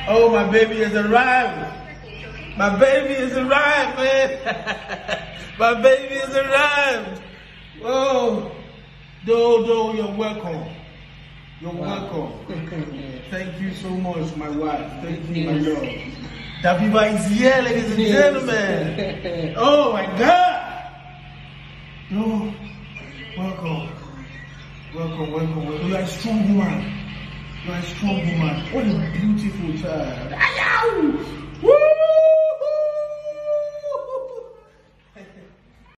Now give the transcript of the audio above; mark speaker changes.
Speaker 1: Oh, my baby has arrived. My baby has arrived, man. My baby has arrived. Oh, Dodo, you're welcome. You're welcome. Thank you so much, my wife. Thank you, my love. Daviva is here, ladies and gentlemen. Oh my God. Oh, welcome. Welcome, welcome, welcome. You are a strong woman. You are a strong woman. What a beautiful child.